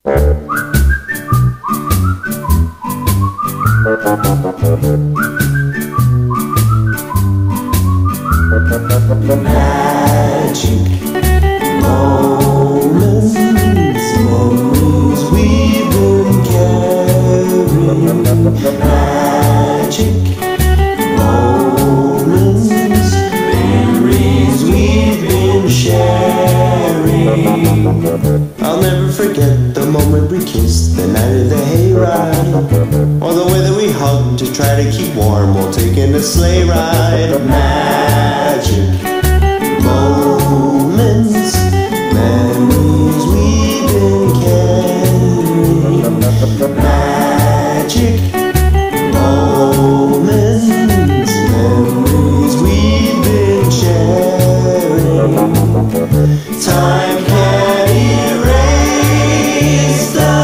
Magic moments, memories we've been carrying. Magic moments, memories we've been sharing. I'll never forget the moment we kissed, the night of the hayride, or the way that we hugged to try to keep warm while taking a sleigh ride. Magic moments, memories we've been carrying. Magic moments, memories we've been sharing. Time can't erase the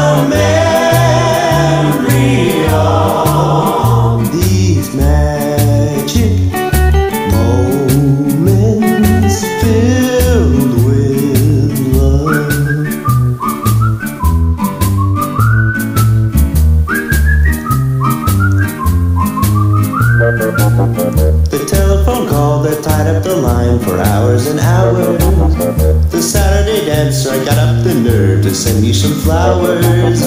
memory of these magic moments filled with love. The telephone call that tied up the line for hours and hours. The Saturday dance, I got up the nerve to send you some flowers.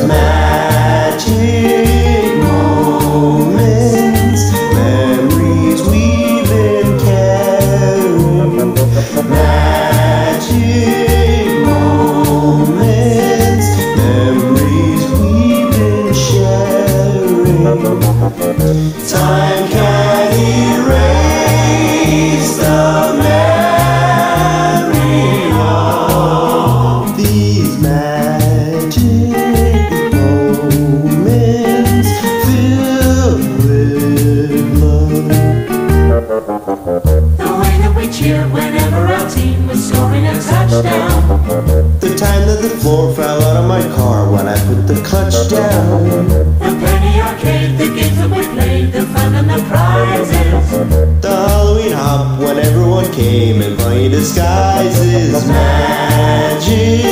Magic moments, memories we've been carrying. Magic moments, memories we've been sharing. Time can't erase the memory of these magic moments filled with love. The way that we cheered whenever our team was scoring a touchdown. The time that the floor fell out of my car when I put the clutch down. The penny arcade, the games that we played, the fun and the prizes. The Halloween hop when everyone came in funny disguises. Magic